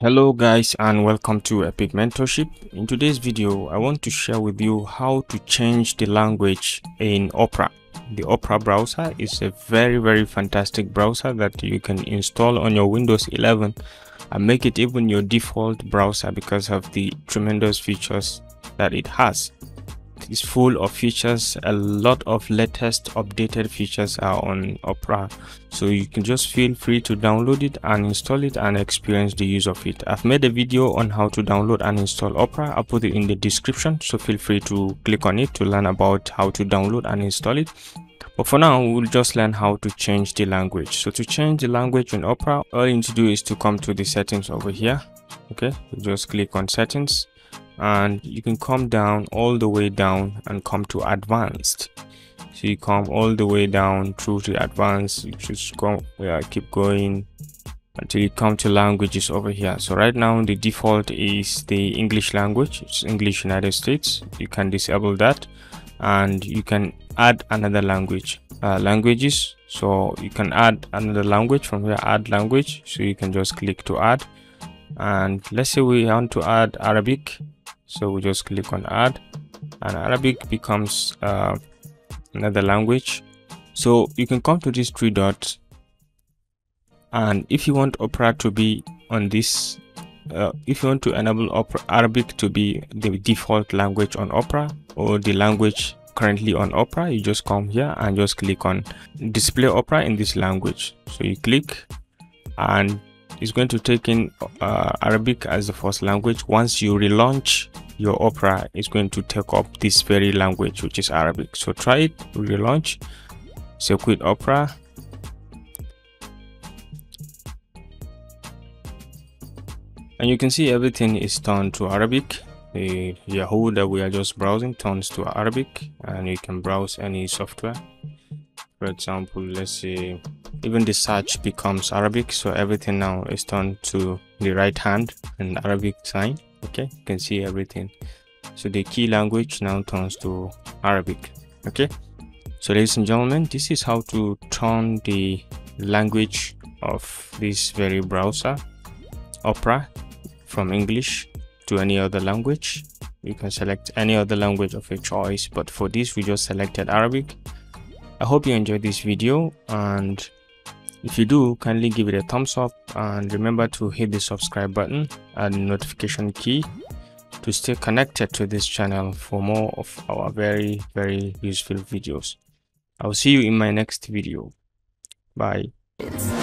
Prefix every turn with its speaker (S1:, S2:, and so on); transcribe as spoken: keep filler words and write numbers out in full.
S1: Hello guys, and welcome to Epic Mentorship. In today's video I want to share with you how to change the language in Opera. The Opera browser is a very very fantastic browser that you can install on your Windows eleven and make it even your default browser because of the tremendous features that it has. It's full of features. A lot of latest updated features are on Opera, so you can just feel free to download it and install it and experience the use of it. I've made a video on how to download and install Opera. I'll put it in the description, so feel free to click on it to learn about how to download and install it. But for now, we'll just learn how to change the language. So to change the language in Opera, all you need to do is to come to the settings over here. Okay, you just click on settings, and you can come down all the way down and come to advanced. So you come all the way down through to advanced. You just go, yeah, keep going until you come to languages over here. So right now the default is the English language. It's English United States. You can disable that and you can add another language, uh, languages. So you can add another language from here, add language. So you can just click to add, and let's say we want to add Arabic. So we just click on add, and Arabic becomes uh, another language. So you can come to these three dots, and if you want Opera to be on this, uh, if you want to enable Opera, Arabic to be the default language on Opera, or the language currently on Opera, you just come here and just click on display Opera in this language. So you click, and it's going to take in uh, Arabic as the first language. Once you relaunch your Opera, it's going to take up this very language, which is Arabic. So try it, relaunch, say quit Opera, and you can see everything is turned to Arabic. The Yahoo that we are just browsing turns to Arabic, and you can browse any software. For example, let's say even the search becomes Arabic, so everything now is turned to the right hand and Arabic sign. Okay, you can see everything. So the key language now turns to Arabic. Okay, so ladies and gentlemen, this is how to turn the language of this very browser, Opera, from English to any other language. You can select any other language of your choice, but for this we just selected Arabic. I hope you enjoyed this video, and if you do, kindly give it a thumbs up, and remember to hit the subscribe button and notification key to stay connected to this channel for more of our very very useful videos. I'll see you in my next video. Bye.